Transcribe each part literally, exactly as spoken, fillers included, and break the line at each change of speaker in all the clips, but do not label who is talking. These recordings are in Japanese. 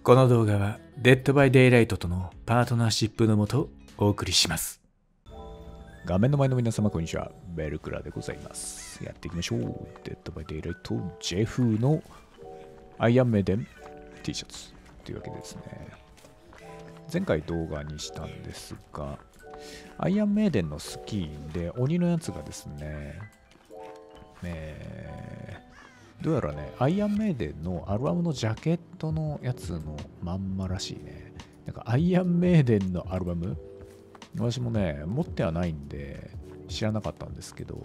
この動画はデッドバイデイライトとのパートナーシップのもとお送りします。
画面の前の皆様こんにちは、ベルクラでございます。やっていきましょう。デッドバイデイライト ジェフ のアイアンメイデン T シャツというわけでですね、前回動画にしたんですが、アイアンメイデンのスキンで鬼のやつがですね、えー、どうやらね、アイアンメイデンのアルバムのジャケットのやつのまんまらしいね。なんかアイアンメイデンのアルバム、私もね、持ってはないんで知らなかったんですけど、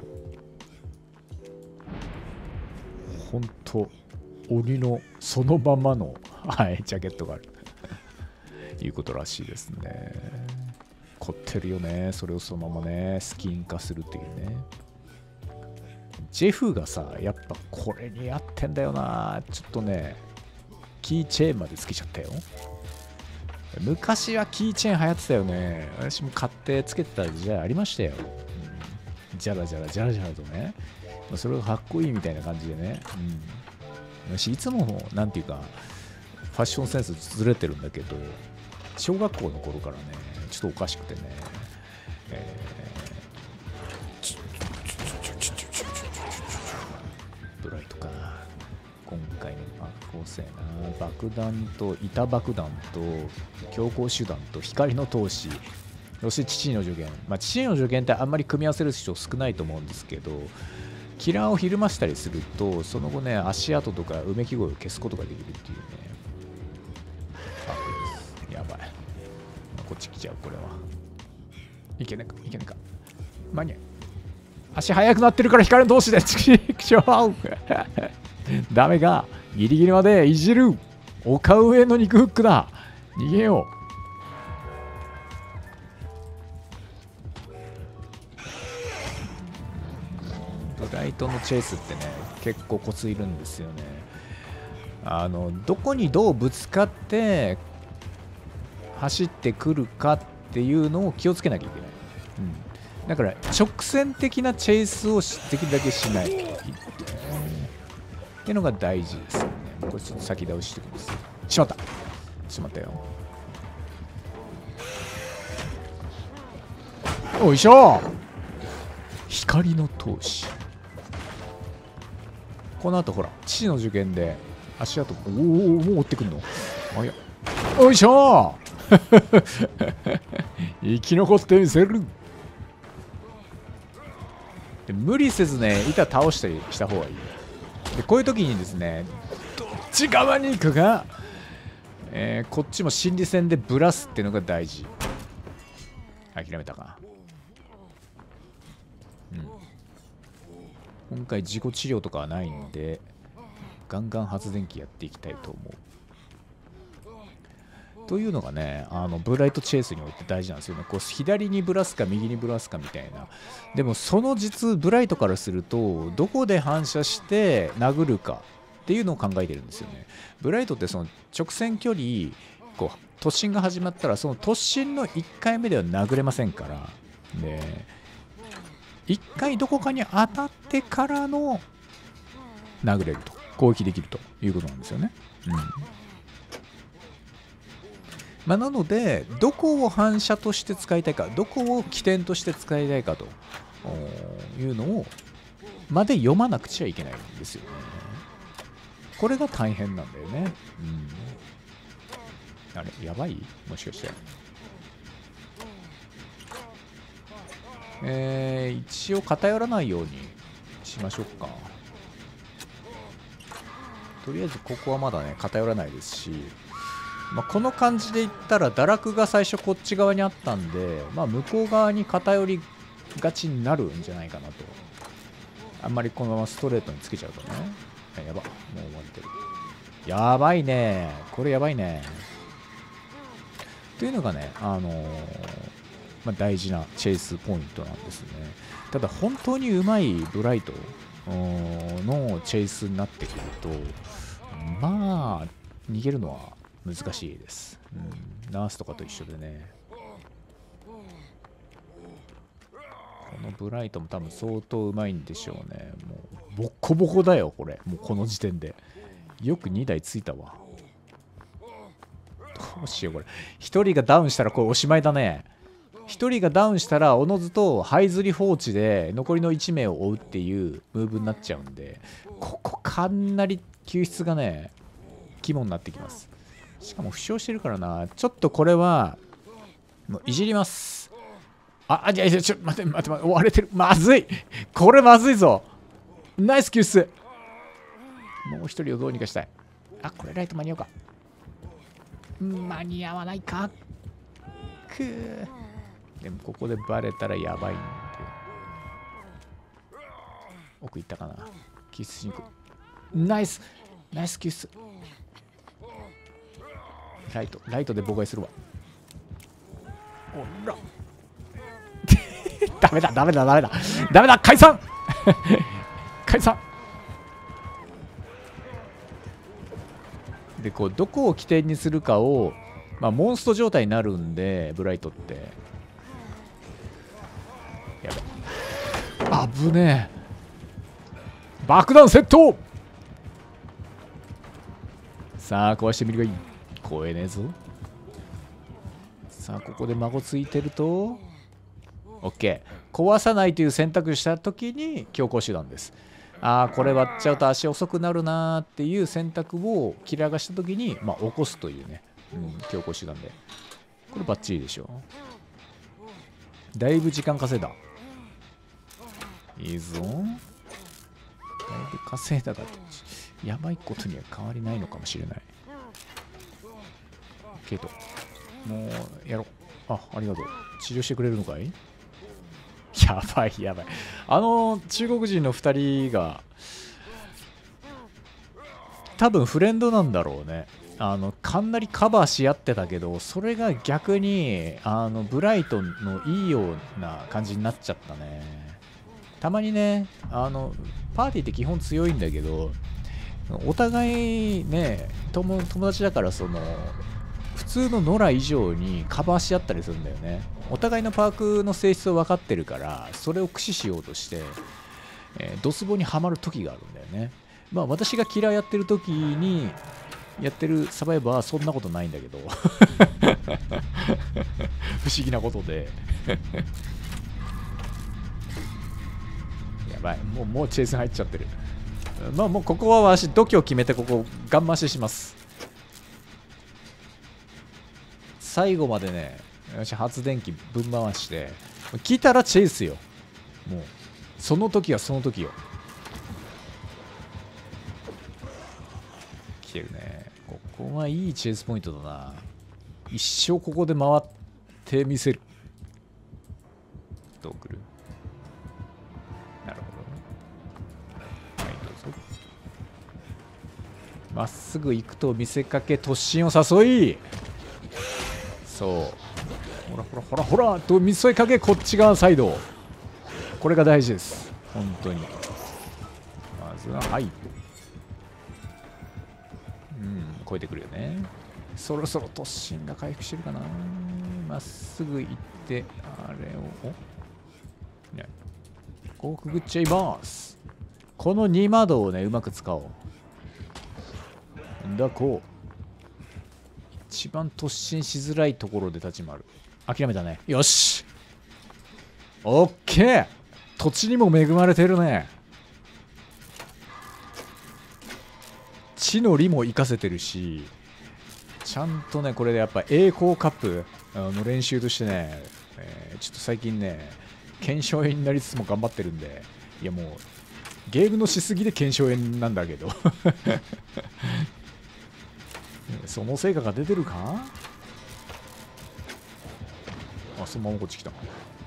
ほんと鬼のそのままの、はい、ジャケットがあるいうことらしいですね。凝ってるよね、それをそのままねスキン化するっていうね。ジェフがさ、やっぱこれに合ってんだよな。ちょっとね、キーチェーンまでつけちゃったよ。昔はキーチェーン流行ってたよね。私も買ってつけてた時代ありましたよ。うん、じゃらじゃらじゃらじゃらとね。それがかっこいいみたいな感じでね。うん、私いつもなんていうかファッションセンスずれてるんだけど、小学校の頃からね、ちょっとおかしくてね。えー、ブライトか。今回の構成な、爆弾と板爆弾と強行手段と光の闘志、そして父の助言。まあ父の助言ってあんまり組み合わせる人少ないと思うんですけど、キラーをひるましたりすると、その後ね、足跡とかうめき声を消すことができるっていうね。あ、やばい。こっち来ちゃう、これは。いけねか、いけねか。間に合う。足速くなってるから光の闘志で、ちくしょうダメか。ギリギリまでいじる。丘上の肉フックだ。逃げよう。ブライトのチェイスってね、結構コツいるんですよね。あの、どこにどうぶつかって走ってくるかっていうのを気をつけなきゃいけない。うん、だから直線的なチェイスをできるだけしないっていうのが大事ですよね。これちょっと先倒しておきます。しまったしまったよ。おいしょ。光の闘志。この後ほら、父の受験で足跡、おお、もう追ってくんの。あ、いや、おいしょ生き残ってみせる。で無理せずね、板倒したりした方がいい。でこういう時にですね、どっち側に行くか、えー、こっちも心理戦でブラすっていうのが大事。諦めたか。うん。今回自己治療とかはないんで、ガンガン発電機やっていきたいと思う。というのがね、あのブライトチェイスにおいて大事なんですよね。こう左にブラすか右にブラすかみたいな。でもその実ブライトからすると、どこで反射して殴るかっていうのを考えてるんですよね。ブライトってその直線距離、こう突進が始まったら、その突進のいっかいめでは殴れませんから。で、いっかいどこかに当たってからの殴れると、攻撃できるということなんですよね。うん。まあ、なので、どこを反射として使いたいか、どこを起点として使いたいかというのをまで読まなくちゃいけないんですよね。これが大変なんだよね。うん、あれ、やばい？もしかして。えー、一応偏らないようにしましょうか。とりあえずここはまだね、偏らないですし、まあ、この感じでいったら堕落が最初こっち側にあったんで、まあ、向こう側に偏りがちになるんじゃないかなと。あんまりこのままストレートにつけちゃうとね。やば、もう終わってる。やばいね。これやばいね。というのがね、あのーまあ、大事なチェイスポイントなんですね。ただ本当にうまいブライトのチェイスになってくると、まあ逃げるのは難しいです、うん、ナースとかと一緒でね。このブライトも多分相当うまいんでしょうね。もうボッコボコだよこれ。もうこの時点でよくにだいついたわ。 うしようこれ。ひとりがダウンしたらこれおしまいだね。ひとりがダウンしたらおのずと這いずり放置で残りのいち名を追うっていうムーブになっちゃうんで、ここかなり救出がね肝になってきます。しかも負傷してるからな。ちょっとこれはもういじります。あ、あ、いやいや、ちょっと待って待って待って、追われてる。まずい。これまずいぞ。ナイス救出。もう一人をどうにかしたい。あ、これライト間に合うか。間に合わないか。くー。でもここでバレたらやばいんで。奥行ったかな。救出しに行く。ナイス。ナイス救出。ライト、ライトで妨害するわ。おら。ダメだ、ダメだ、ダメだ。ダメだ、解散解散で、こう、どこを起点にするかを、まあ、モンスト状態になるんで、ブライトって。やべ。危ねえ。爆弾セット。さあ、壊してみるがいい。怖えねえぞ。さあ、ここで孫ついてると、OK。壊さないという選択したときに強行手段です。ああ、これ割っちゃうと足遅くなるなーっていう選択をキラーがしたときに、まあ、起こすというね、うん、強行手段で。これバッチリでしょ。だいぶ時間稼いだ。いいぞ。だいぶ稼いだが、やばいことには変わりないのかもしれない。ケイト、もうやろう。あ、ありがとう。治療してくれるのかい？やばいやばい。あの中国人のふたりが多分フレンドなんだろうね。あのかなりカバーし合ってたけど、それが逆にあのブライトのいいような感じになっちゃったね。たまにね、あのパーティーって基本強いんだけど、お互いね、友友達だから、その普通のノラ以上にカバーし合ったりするんだよね。お互いのパークの性質を分かってるから、それを駆使しようとして、えー、ドスボにはまる時があるんだよね。まあ私がキラーやってる時にやってるサバイバーはそんなことないんだけど不思議なことでやばい、もうもうチェイス入っちゃってる。まあもうここは私度胸決めて、ここガン増しします。最後までね、私発電機ぶん回して来たらチェイスよ。もうその時はその時よ。来てるね。ここはいいチェイスポイントだな。一生ここで回ってみせる。どう来る？なるほど。はい、どうぞ。まっすぐ行くと見せかけ突進を誘い、そう、ほらほらほらほらと見せかけこっち側サイド。これが大事です、本当に。まずははい、うん、超えてくるよね。そろそろ突進が回復してるかな。まっすぐ行ってあれを、おね、こうくぐっちゃいます。このに窓をねうまく使おう。んだこう一番突進しづらいところで立ち回る。諦めたね。よし、オッケー。土地にも恵まれてるね。地の利も活かせてるし、ちゃんとねこれでやっぱ栄光カップの練習としてね、えー、ちょっと最近ね検証炎になりつつも頑張ってるんで、いやもうゲームのしすぎで検証炎なんだけどその成果が出てるか。あ、そのままこっち来た。あ、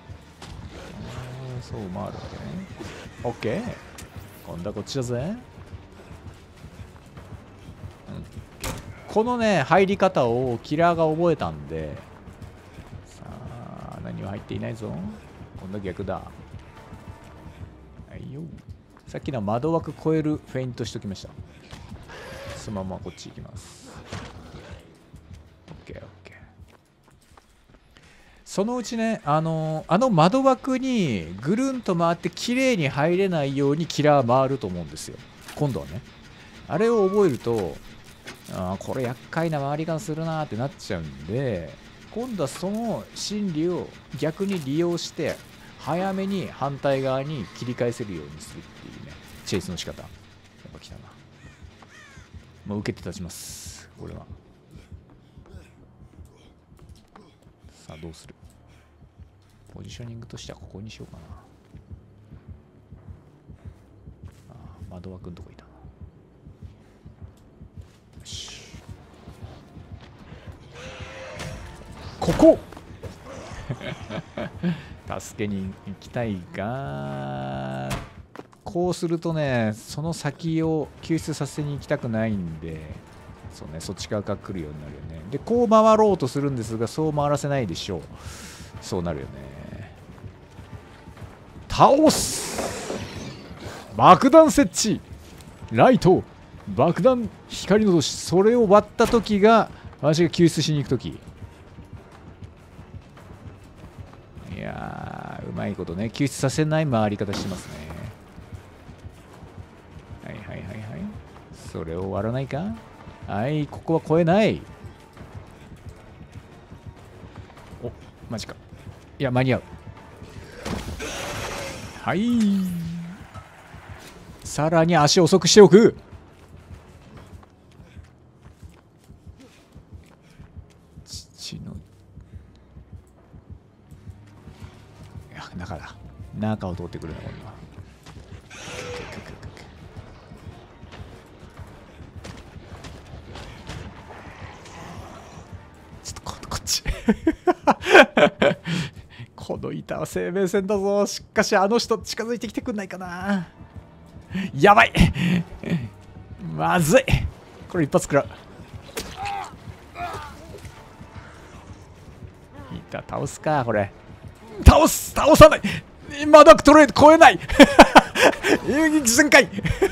そう回るわけね。オッケー、今度はこっちだぜ。うん、このね入り方をキラーが覚えたんで、さあ何は入っていないぞ。今度は逆だ。はいよ。さっきの窓枠超えるフェイントしときました。そのままこっち行きます。オッケーオッケー。そのうちね、あのあの窓枠にぐるんと回って綺麗に入れないようにキラー回ると思うんですよ、今度はね。あれを覚えるとああ、これ厄介な回り方するなーってなっちゃうんで、今度はその心理を逆に利用して、早めに反対側に切り返せるようにするっていうね、チェイスの仕方。やっぱ来たな。もう受けて立ちます、これは。さあ、どうする？ポジショニングとしてはここにしようかな。ああ、窓枠のとこいたな。よし。ここ助けに行きたいが、こうするとね、その先を救出させに行きたくないんで、そうね、そっち側から来るようになるよね。で、こう回ろうとするんですが、そう回らせないでしょう。そうなるよね。倒す。爆弾設置。ライト。爆弾、光の星。それを割った時が、私が救出しに行く時。いやー、うまいことね、救出させない回り方してますね。はいはいはいはい。それを割らないか？はい、ここは越えない。お、マジか。いや、間に合う。はい。さらに足を遅くしておく。父の。いや、中だ。中を通ってくるな、これは。ちょっとこ、こっち。この板は生命線だぞ。しかしあの人近づいてきてくんないかな。やばい。まずい。これ一発食らう。板倒すか、これ。倒す、倒さない。まだトレード超えない。遊撃全開。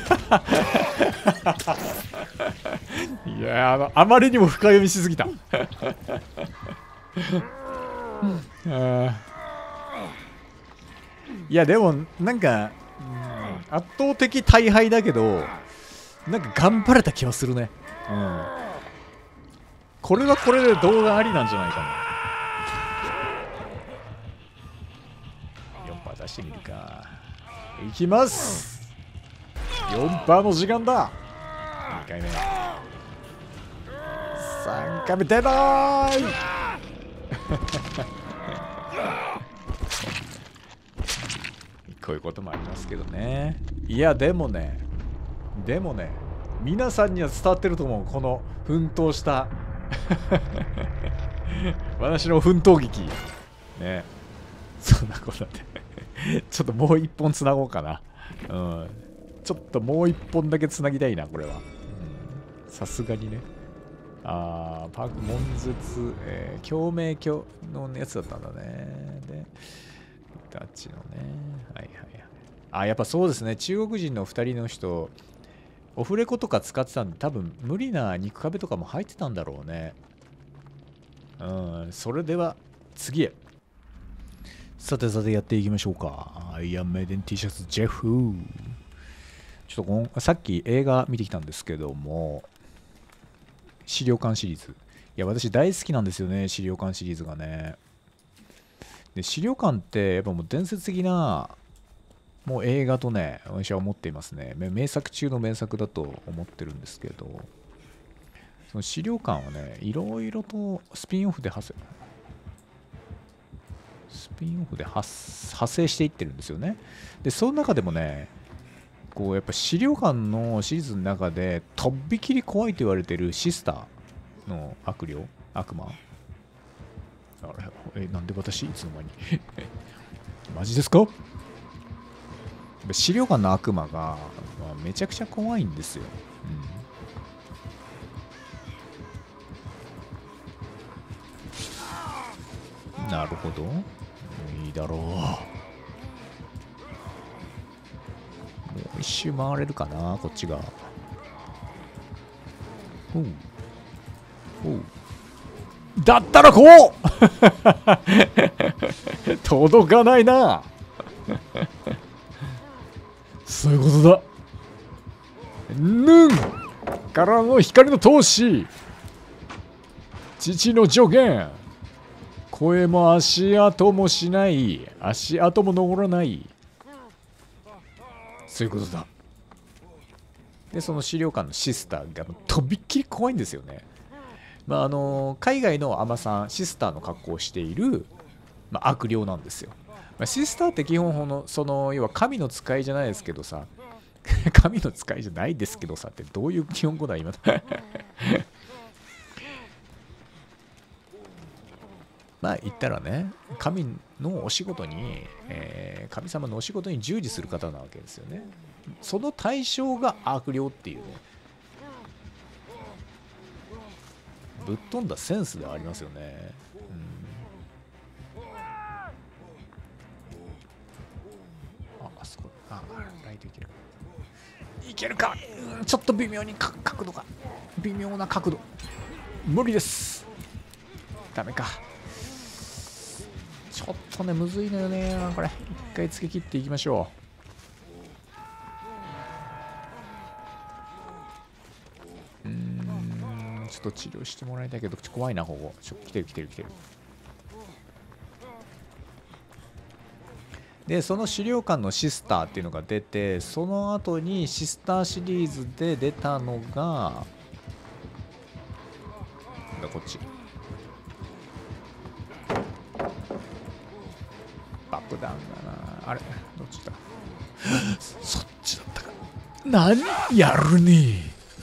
いや、あの、あまりにも深読みしすぎた。いや、でもなんか、うん、圧倒的大敗だけど、なんか頑張れた気はするね。うん、これはこれで動画ありなんじゃないかな。よんパー出してみるか。いきます。よんパーの時間だ。にかいめ。さんかいめ出ない。こういうこともありますけどね。いや、でもね、でもね、皆さんには伝わってると思う。この奮闘した私の奮闘劇ね。そんなことでちょっともう一本つなごうかな。うん、ちょっともう一本だけつなぎたいな、これは。さすがにね。あー、パーク悶絶、えー、共鳴鏡のやつだったんだね。でタッチのね。はいはいはい。あ、やっぱそうですね。中国人のふたりの人、オフレコとか使ってたんで、多分無理な肉壁とかも入ってたんだろうね。うん、それでは次へ。さてさてやっていきましょうか。アイアンメイデン T シャツジェフ。ちょっとこんさっき映画見てきたんですけども、資料館シリーズ。いや、私大好きなんですよね、資料館シリーズがね。で、資料館ってやっぱもう伝説的なもう映画とね、私は思っていますね。名作中の名作だと思ってるんですけど、その資料館はね、いろいろとスピンオフで派生、スピンオフで派生していってるんですよね。で、その中でもね、こうやっぱ資料館のシリーズの中でとびきり怖いと言われてるシスターの悪霊、悪魔。あれ、え、なんで私いつの間にマジですか？資料館の悪魔が、まあ、めちゃくちゃ怖いんですよ。うん、なるほど。いいだろう。もう一周回れるかな、こっちが。おう。おう。だったらこう届かないな。そういうことだ。ぬんからの光の闘志、父の助言、声も足跡もしない、足跡も残らない、そういうことだ。でその資料館のシスターがとびっきり怖いんですよね。まああの海外の海女さんシスターの格好をしている、まあ、悪霊なんですよ。まあ、シスターって基本のその要は神の使いじゃないですけどさ神の使いじゃないですけどさってどういう日本語だ今まあ言ったらね、神のお仕事に、えー、神様のお仕事に従事する方なわけですよね。その対象が悪霊っていうね、ぶっ飛んだセンスではありますよね。うん、あ、あそこ、あ、ライトいけるか。いけるか、うん、ちょっと微妙にか角度が、微妙な角度。無理です。ダメか。ちょっとね、むずいのよね、これ。一回つけ切っていきましょう。うーん、ちょっと治療してもらいたいけど、怖いな、ここ。ちょ、来てる来てる来てる。で、その資料館のシスターっていうのが出て、その後にシスターシリーズで出たのが、こっち。爆弾だな。あれどっちだそっちだったか。何やるね。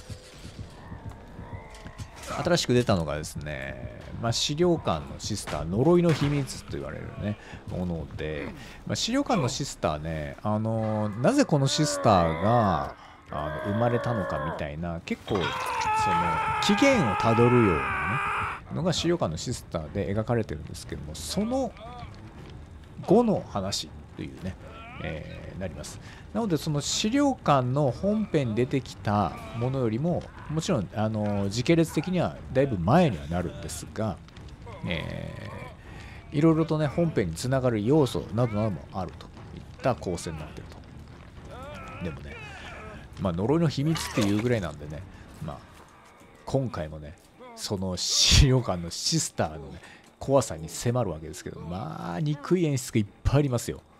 新しく出たのがですね、まあ、資料館のシスター呪いの秘密と言われるねもので、まあ、資料館のシスターね、あのなぜこのシスターがあの生まれたのかみたいな結構その起源をたどるようなねのが資料館のシスターで描かれてるんですけども、その後の話というね、えー、なります。なのでその資料館の本編に出てきたものよりももちろんあの時系列的にはだいぶ前にはなるんですが、えー、いろいろとね本編につながる要素などなどもあるといった構成になっていると。でもね、まあ呪いの秘密っていうぐらいなんでね、まあ今回もねその資料館のシスターのね怖さに迫るわけですけど、まあ憎い演出がいっぱいありますよ。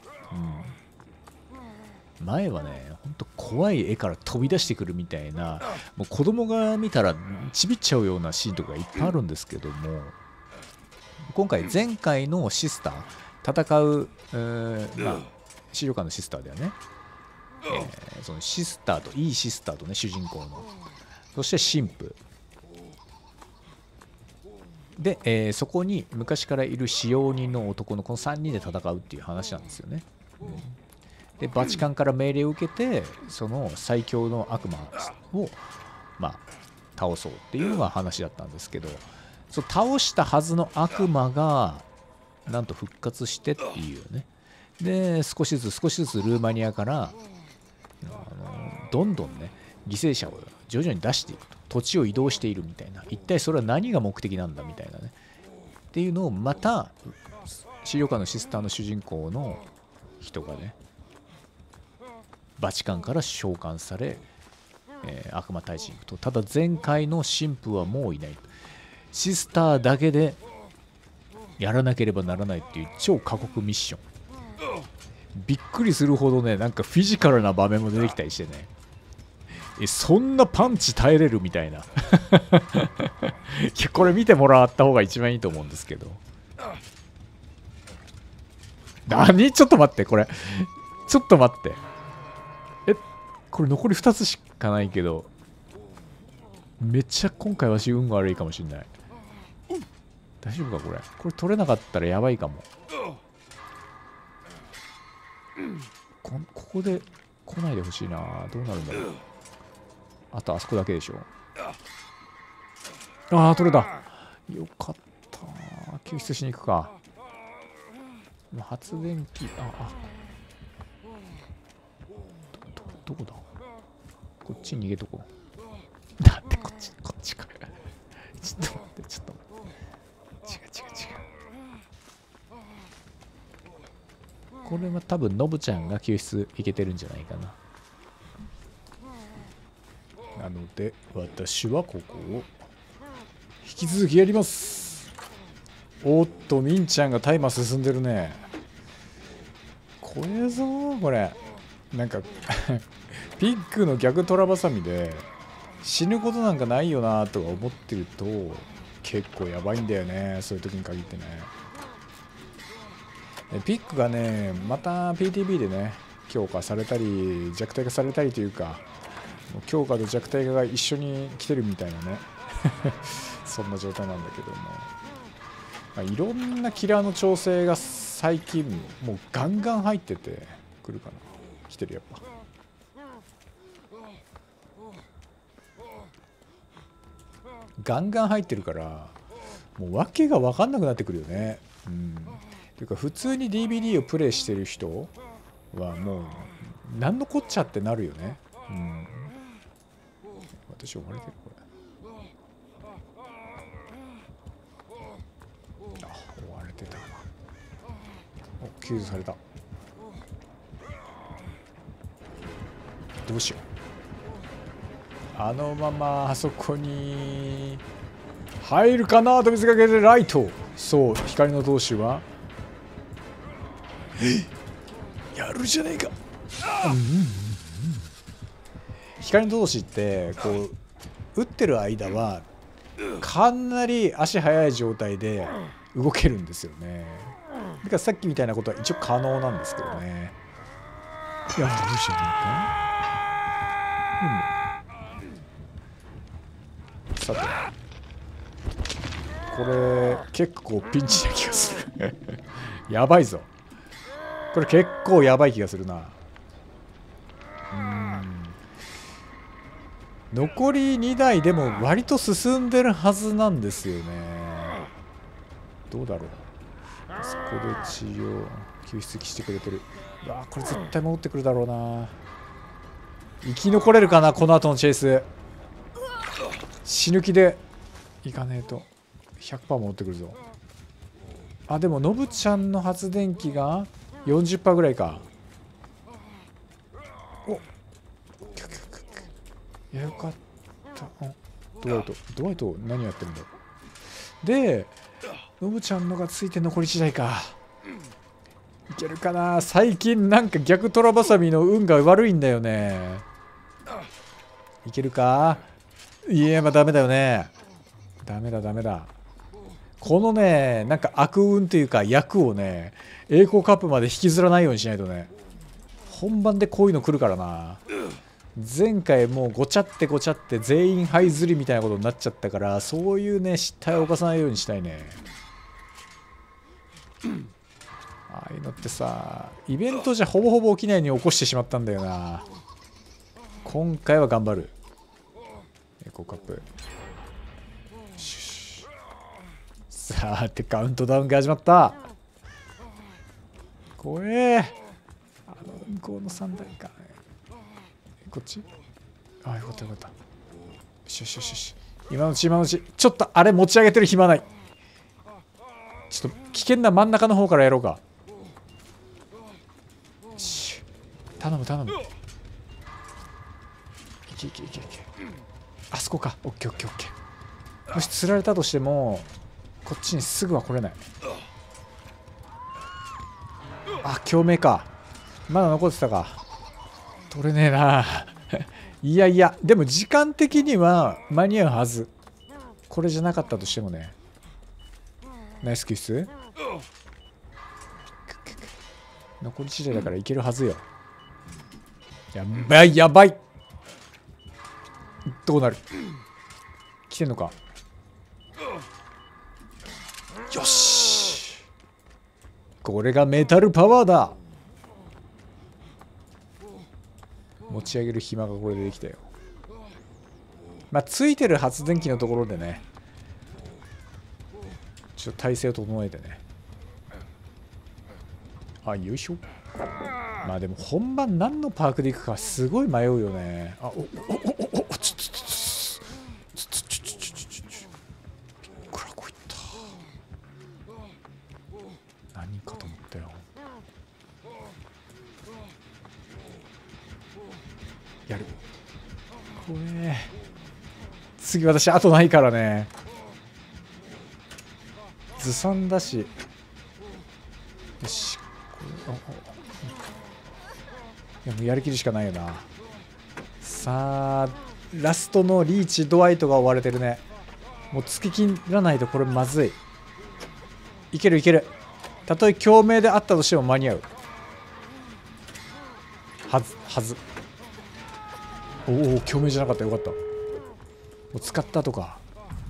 うん、前はねほんと怖い絵から飛び出してくるみたいな、もう子供が見たらちびっちゃうようなシーンとかいっぱいあるんですけども、今回前回のシスター戦う、えーまあ、資料館のシスターではね、えー、そのシスターといいシスターとね主人公の、そして神父で、えー、そこに昔からいる使用人の男のこのさんにんで戦うっていう話なんですよね。うん、でバチカンから命令を受けてその最強の悪魔を、まあ、倒そうっていうのが話だったんですけど、そう倒したはずの悪魔がなんと復活してっていうね。で少しずつ少しずつルーマニアからあのどんどんね犠牲者を徐々に出していくと、土地を移動しているみたいな、一体それは何が目的なんだみたいなねっていうのをまた資料館のシスターの主人公の人がねバチカンから召喚され、えー、悪魔退治に行くと。ただ前回の神父はもういない、シスターだけでやらなければならないっていう超過酷ミッション。びっくりするほどねなんかフィジカルな場面も出てきたりしてね、えそんなパンチ耐えれるみたいないやこれ見てもらった方が一番いいと思うんですけど。何ちょっと待って、これちょっと待って、えこれ残りふたつしかないけどめっちゃ今回わし運が悪いかもしんない。大丈夫かこれ、これ取れなかったらやばいかも。こ, ここで来ないでほしいな。どうなるんだろう。あとあそこだけでしょ。ああ取れた、よかった。救出しに行くか。発電機、ああ ど, ど, どこだ、こっちに逃げとこう。だってこっちこっちかちょっと待ってちょっと待って、違う違う違う。これは多分ノブちゃんが救出いけてるんじゃないかな。あので私はここを引き続きやります。おっとみんちゃんがタイマー進んでるね。怖えぞこれ。なんかピッグの逆トラバサミで死ぬことなんかないよなとか思ってると結構やばいんだよね、そういう時に限ってね。ピッグがねまた ピーティービー でね強化されたり弱体化されたりというか、強化と弱体化が一緒に来てるみたいなねそんな状態なんだけども、まあ、いろんなキラーの調整が最近もうガンガン入っててくるかな。来てるやっぱ。ガンガン入ってるからもう訳が分かんなくなってくるよね。うん。というか普通に ディービーディー をプレイしてる人はもう何のこっちゃってなるよね。うん。私追われてるこれ。あ、追われてたな。お、救助された。どうしよう。あのままあそこに入るかなと見せかけてライト。そう、光の同士はやるじゃねえか。うんうんうん、光の同士ってこう打ってる間はかなり足速い状態で動けるんですよね。だからさっきみたいなことは一応可能なんですけどね。やるじゃねえか。さてこれ結構ピンチな気がするやばいぞこれ。結構やばい気がするな。うーん、残りにだいでも割と進んでるはずなんですよね。どうだろう。あそこで治療救出してくれてる。うわこれ絶対戻ってくるだろうな。生き残れるかなこの後のチェイス。死ぬ気でいかねえと ひゃくパーセント 戻ってくるぞ。あでもノブちゃんの発電機が よんじゅっパーセント ぐらいか。おいやよかった。ドワイトドワイト何やってるんだろう。でノブちゃんのがついて残りいちだいか。いけるかな。最近なんか逆トラバサミの運が悪いんだよね。いけるか。いやまあダメだよね。ダメだダメだ。このねなんか悪運というか役をね栄光カップまで引きずらないようにしないとね。本番でこういうの来るからな。前回もうごちゃってごちゃって全員這いずりみたいなことになっちゃったから、そういうね失態を犯さないようにしたいね。ああいうのってさイベントじゃほぼほぼ起きないように起こしてしまったんだよな。今回は頑張る。エコーカップ。さあてカウントダウンが始まった。怖え。あの向こうのさんだいか。こっち。ああよかったよかった。よしよしよしよし。今のうち今のうち。ちょっとあれ持ち上げてる暇ない。ちょっと危険な真ん中の方からやろうか。よし頼む頼む。いけいけいけいけ。あそこか。オッケーオッケーオッケー。もし釣られたとしてもこっちにすぐは来れない。あ共鳴か。まだ残ってたか。取れねえないやいやでも時間的には間に合うはず。これじゃなかったとしてもね。ナイス救出。残りいちだいだからいけるはずよ。やばいやばい。どうなる。来てんのか。よしこれがメタルパワーだ。持ち上げる暇がこれでできたよ。まあついてる発電機のところでねちょっと体勢を整えてね。あよいしょ。まあでも本番何のパークで行くかすごい迷うよね。あおおおおおちょちょちょちょちょちょちょちょちょびっくらこいった。何かと思ったよ。やる。これ次私あとないからね。ずさんだし。よし。いやもうやりきるしかないよな。さあラストのリーチドワイトが追われてるね。もう突き切らないとこれまずい。いけるいける。たとえ共鳴であったとしても間に合うはずはず。おお共鳴じゃなかった。よかった。もう使ったとか。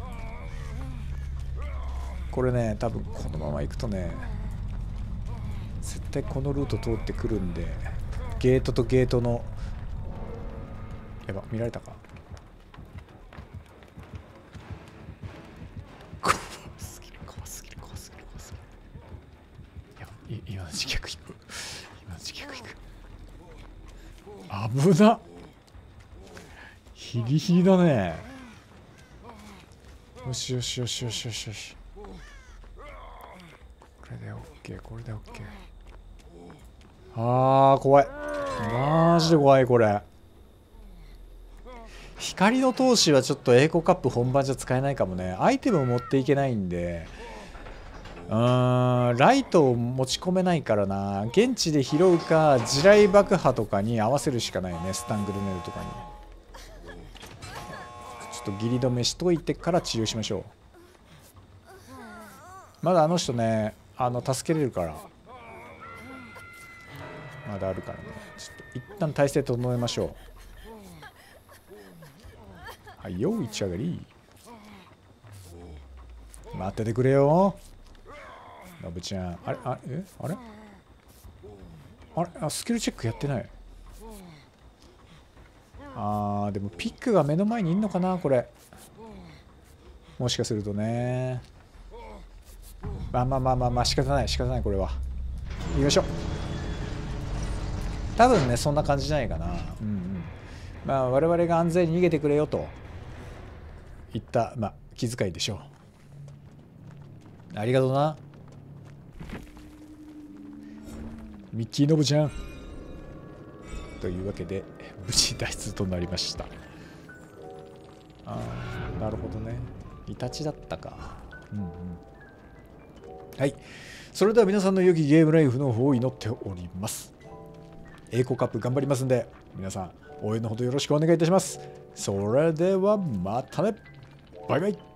これね多分このまま行くとね絶対このルート通ってくるんで、ゲートとゲートのやば見られたか。怖すぎる怖すぎる怖すぎる怖すぎる。やばい今の自虐行く。今の自虐行く。危なっ。ヒリヒリだね。よしよしよしよしよしよし。これで OK これで OK。 あー怖い。マジで怖いこれ。光の闘志はちょっとエーコカップ本番じゃ使えないかもね。アイテムを持っていけないんで、うーんライトを持ち込めないからな。現地で拾うか地雷爆破とかに合わせるしかないね。スタングルネルとかにちょっとギリ止めしといてから治療しましょう。まだあの人ねあの助けれるから。まだあるからね。ちょっと一旦体勢整えましょう。はいよ、一上がり。待っててくれよのぶちゃん。あれあえあれあれあスキルチェックやってない。あーでもピックが目の前にいんのかなこれ。もしかするとね。まあまあまあまあまあ仕方ない仕方ない。これは行きましょう。多分ねそんな感じじゃないかな。うんうん。まあ我々が安全に逃げてくれよといったまあ気遣いでしょう。ありがとうなミッキーノブちゃん。というわけで無事脱出となりました。ああなるほどね。イタチだったか。うんうん。はい。それでは皆さんの良きゲームライフの方を祈っております。エーコカップ頑張りますんで、皆さん応援のほどよろしくお願いいたします。それではまたね。バイバイ。